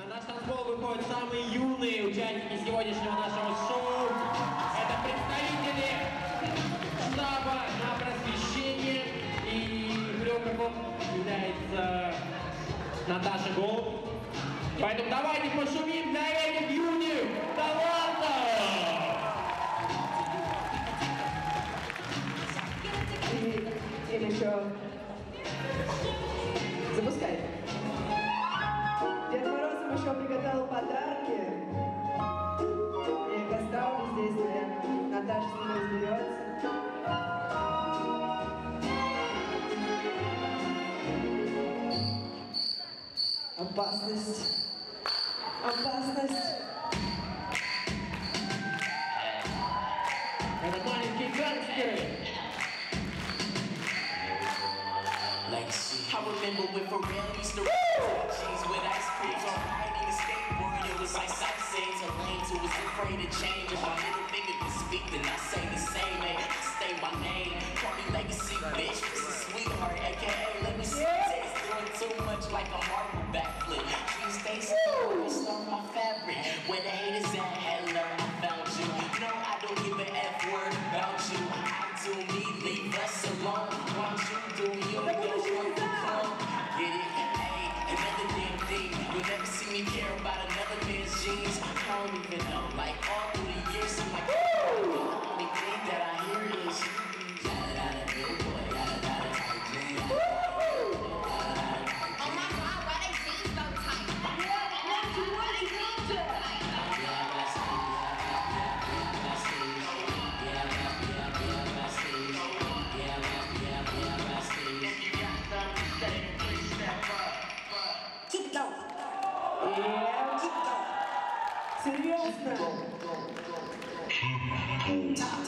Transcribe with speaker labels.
Speaker 1: На наш танцпол выходят самые юные участники сегодняшнего нашего шоу. Это представители штаба на просвещение. И хореографом является Наташа Голуб. Поэтому давайте пошумим для этих юных талантов!
Speaker 2: Или еще запускай. Дед Мороз им еще приготовил подарки. Я их оставлю здесь, наверное. Наташа с ними разберется. Опасность. Опасность.
Speaker 1: Это маленькие гангстеры.
Speaker 3: I remember when Pharrell used to rap jeans with ice creams on riding a skateboard. It was like sightseeing to lanes who was afraid to change. If my little finger can speak, then I say the same. Hey, stay my name. Call me Legacy, bitch. This is Sweetheart, aka let me see the taste. Doing too much like a Marvel backflip. Jeans stay still, on my fabric. Where the haters at, hello, I found you. No, I don't give a F word about you. I do me, leave us alone. Why don't you do you? Get it? Hey, another damn thing. You'll never see me care about another man's jeans. I don't even know. Like all through the years, I'm like, the only thing that I hear is yada yada billboard, yada yada type thing.
Speaker 4: Oh my God, why they jeans so tight?
Speaker 2: Серьезно?